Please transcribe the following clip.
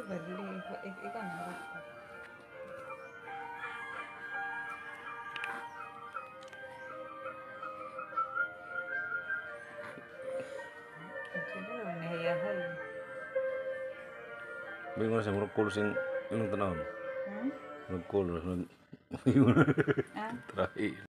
beli ikan harus. Bingung sing rukul sing anu tenan. Hmm? Rukul Ah? terakhir.